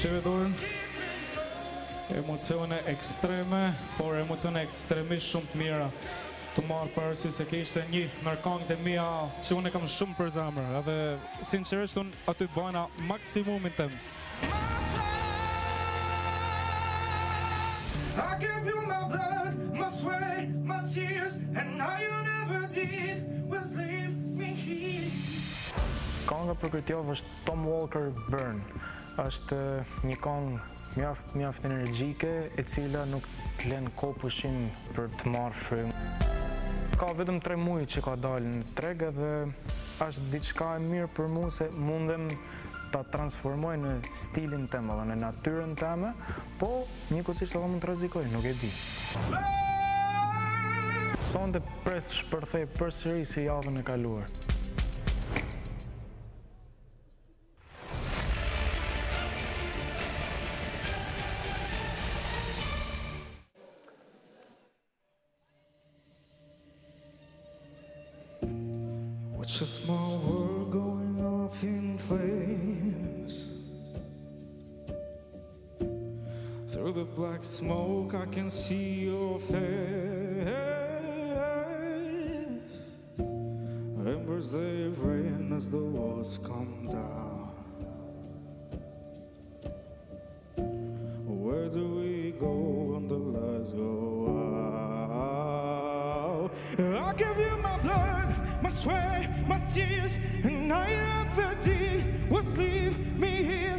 Shive dorën. Emocione ekstreme, por emocione ekstremisht shumë të mira. Të marrë parasysh se kishte një nërkangët e mia që unë e kam shumë për zemër, edhe sinqerisht unë aty bana maksimumin tem. I gave you my blood, my sweat, my tears, and all you never did was leave me here. Kënga për këtë javë është Tom Walker Burn. Është një këngë mjaft energjike, e cila nuk të lën kohë pushim për të marrë frymë. Ka vetëm 3 muaj që ka dalë në treg dhe është diçka e mirë për mua se mundem ta transformoj në stilin tem edhe në natyrën time, po njëkohësisht edhe mund të rrezikoj, nuk e di. Sonte pres të shpërthej përsëri si javën e kaluar. It's a small world going off in flames. Through the black smoke I can see your face. Embers they rain as the walls come down. Where do we go when the lights go out? I'll give you my blood, my sweat, my tears, and all you ever did was leave me here.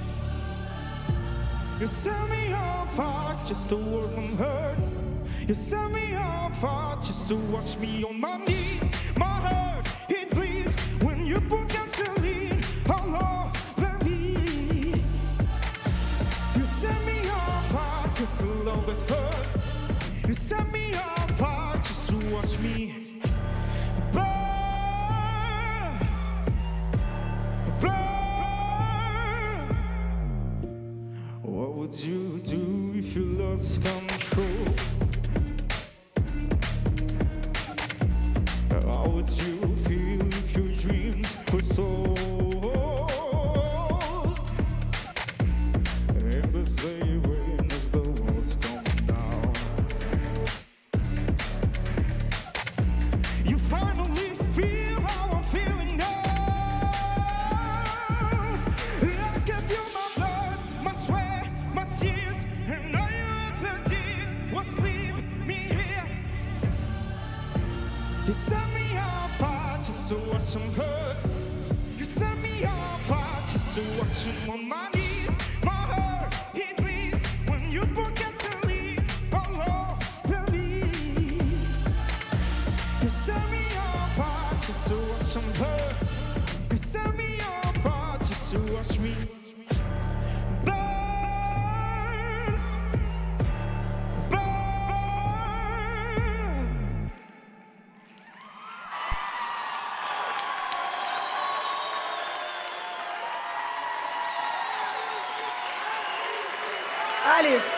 You set me on fire just to work from hurt. You set me on fire just to watch me on my knees. My heart, it bleeds when you put gasoline all over me. You set me on fire just to love that hurt. You set me on fire just to watch me burn, burn. What would you do if you lost control? How would you feel if your dreams were sold? Embers they rain as the walls come down. You finally feel how I'm feeling now. I gave you my blood, my sweat, my tears, and all you ever did was leave me here. You set me on fire just to watch them hurt. You set me on fire just to watch them on my knees. My heart, it bleeds when you put gasoline all over me. You set me on fire just to watch them hurt. You set me on fire just to watch me burn, burn. Alice.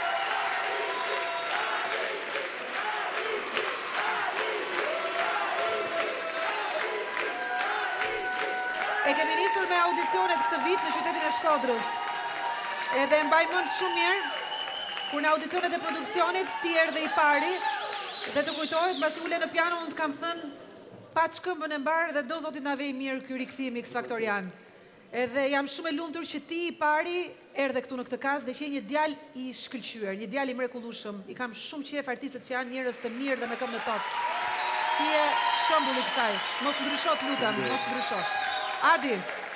E kemi nisur me audicionet këtë vit në qytetin e Shkodrës. Edhe mbaj mend shumë mirë kur në audicionet e produksionit ti erdhe i pari dhe të kujtohet mbasi ule në piano unë të kam thënë pa këmbën e mbar dhe do zotit na vej mirë ky rikthim X Faktorian. Edhe jam shumë e lumtur që ti i pari erdhe këtu në këtë kaz dhe që je një djalë i shkëlqyer, një djalë i mrekullueshëm. I kam shumë qejf artistët që janë njerëz të mirë dhe me këmbë në tokë. Ti je shembull i kësaj. Mos ndrysho, lutem, mos ndrysho. Adi.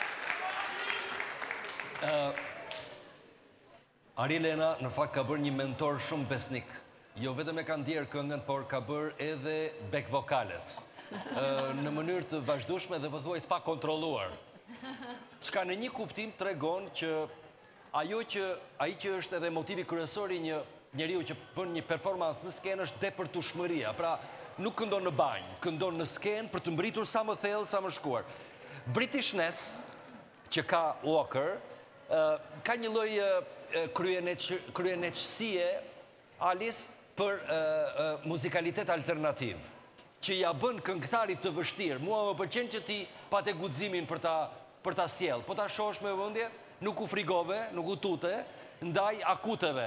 Arilena në fakt ka bërë një mentor shumë besnik. Jo vetëm e ka ndjerë këngën, por ka bërë edhe back vokalet. Në mënyrë të vazhdueshme dhe pothuajse pa kontrolluar. Çka në një kuptim tregon që ai që është edhe motivi kryesor i një njeriu që bën një performancë në skenë është depërtueshmëria. Pra, nuk këndon në banjë, këndon në skenë për të mbritur sa më thellë, sa më shkuar. Britishness që ka Walker ka një lloj kryeneçësie Alice për muzikalitet alternativ që ja bën këngëtarit të vështirë. Mua më pëlqen që ti pate guximin për ta sjell. Po ta shohësh me vëmendje, nuk u frigove, nuk u tute, ndaj akuteve.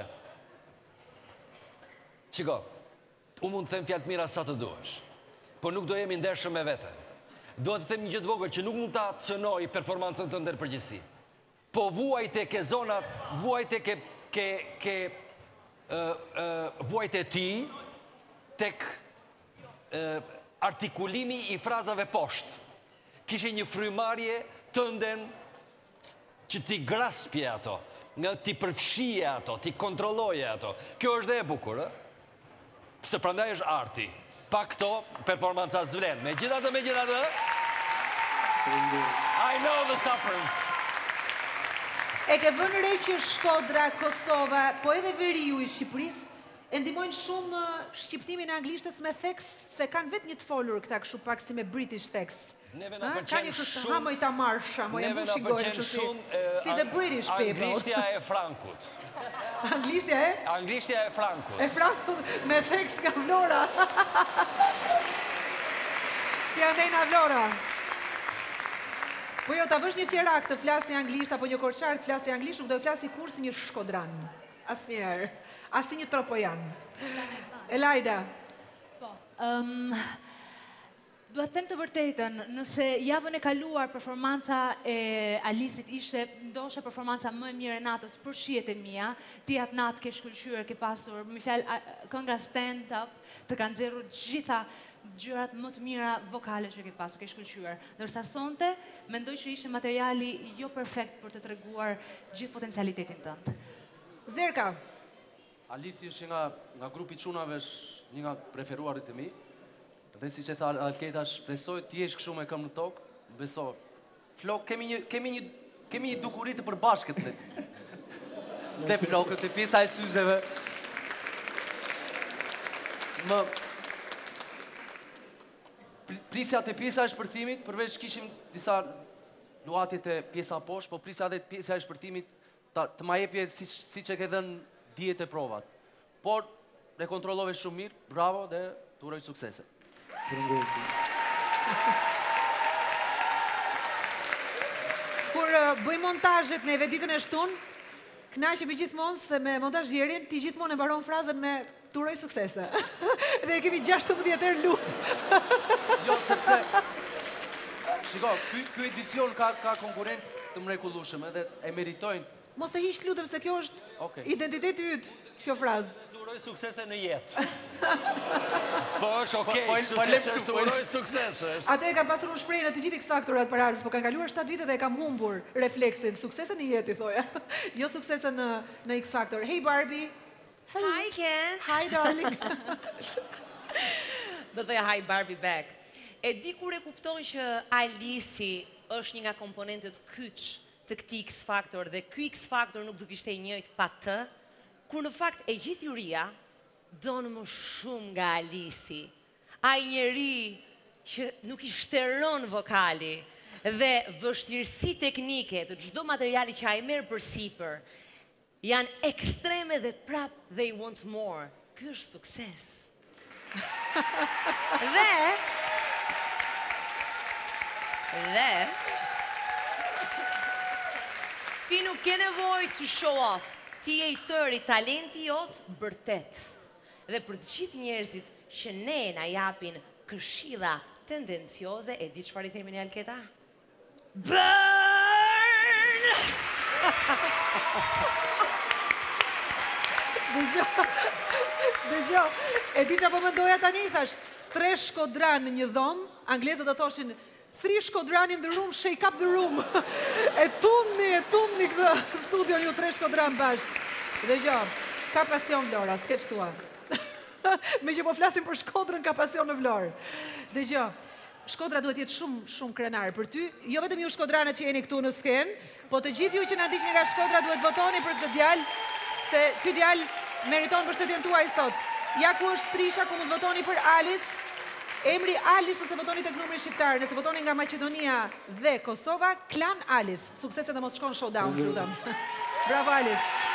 Qiko, u mund të them fjalë të mira sa të duash, po nuk do jemi ndershëm me vete. Do të them një gjë të vogël që nuk mund ta cënoj performancën tënde në përgjithësi. Po vuajte ke zonat, vuajte vuajte ti tek artikulimi i frazave poshtë. Kishe një frymarrje tënden që ti graspje ato, ti përfshije ato, ti kontrolloje ato. Kjo është dhe e bukur, se prandaj është arti. Pa këto, performanca zvlen. Me gjithatë, I know the sufferance. E ke vënë re që Shkodra, Kosova, po edhe veriu i Shqipërisë, e ndihmojnë shumë shqiptimin e anglishtës me theks, se kanë vetë një të folur këta kështu pak si me British theks. Neve na pëlqen shumë. Ha moj ta marsha, moj e mbushi gojën kështu si the British people. Anglishtja e Frankut. Anglishtja e? Anglishtja e Frankut. E Frankut me theks nga Vlora. Si andejna Vlora. Po jo, ta vësh një fjerak të flasi anglisht, apo një korçar të flasi anglisht, nuk do të flasi kur si një shkodran. Asnjëherë. As si një tropojan. Elajda. Po. Duhet them të vërtetën, nëse javën e kaluar performanca e Alisit ishte ndoshta performanca më e mirë e natës për shihet e mia, ti atë natë ke shkëlqyer, ke pasur, më fjalë kënga stand up, të kanë nxjerrur gjitha gjërat më të mira vokale që ke pasur, ke shkëlqyer. Ndërsa sonte mendoj që ishte materiali jo perfekt për të treguar gjithë potencialitetin tënd. Zerka. Alisi është nga grupi çunave, është një nga preferuarit e mi. Dhe si që tha Alketa, shpresoj të jesh kështu me këmbë në tokë, beso. Flok, kemi një dukuri të përbashkët te flokët, te pjesa e syzeve. Prisja te pjesa e shpërthimit, përveç kishim disa luatje te pjesa poshtë, po prisja edhe pjesa e shpërthimit të ma jepje si që ke dhënë dijet e provat. Por, ne kontrollove shumë mirë, bravo dhe të uroj suksese. Kur bëj montazhet neve ditën e shtunë, kënaqemi gjithmonë se me montazhierin ti gjithmonë e mbaron frazën me të uroj suksese. Dhe kemi 16 herë lup. Jo, sepse shiko, ky edicion ka konkurrent të mrekullueshëm edhe e meritojnë. Mos e hiq lutem se kjo është identiteti yt, kjo frazë. Uroj suksese në jetë. Po është okej, të uroj suksese. Atë e kam pasur unë shprehje në të gjithë X-Faktorat para ardhës, po kanë kaluar 7 vite dhe e kam humbur refleksin. Suksese në jetë, i thoja. Jo suksese në X-Factor. Hey Barbie. Hi Ken. Hi darling. Do të thoja hi Barbie back. E di kur e kupton që Alisi është një nga komponentët kyç të këtij X-Factor dhe ky X-Factor nuk do kishte i njëjtë pa të, kur në fakt e gjithë juria donë më shumë nga Alisi. Ai njeri që nuk i shteron vokali dhe vështirësi teknike të çdo materiali që ai merr përsipër janë ekstreme dhe prap they want more. Ky është sukses. Dhe ti nuk ke nevojë të show off. Ti je i tëri, talenti jot bërtet. Dhe për të gjithë njerëzit që ne na japin këshilla tendencioze, e di çfarë i themi ne Alketa? Burn! Dëgjoj, e di çfarë po mendoja tani, thash, 3 shkodran në një dhomë, anglezët do thoshin 3 shkodran in the room, shake up the room. E tumni këtë studion ju 3 shkodran bashkë. Dëgjoj, ka pasion Vlora, s'ke ç'tua. Me që po flasim për Shkodrën, ka pasion në Vlorë. Dëgjoj, Shkodra duhet jetë shumë krenar për ty. Jo vetëm ju shkodranet që jeni këtu në skenë, po të gjithë ju që na ndiqni nga Shkodra duhet votoni për këtë djalë, se ky djalë meriton mbështetjen tuaj sot. Ja ku është strisha ku mund votoni për Alice. Emri Alice nëse votoni tek numri shqiptar, nëse votoni nga Maqedonia dhe Kosova, klan Alice. Suksese dhe mos shkon showdown, lutem. Bravo Alice.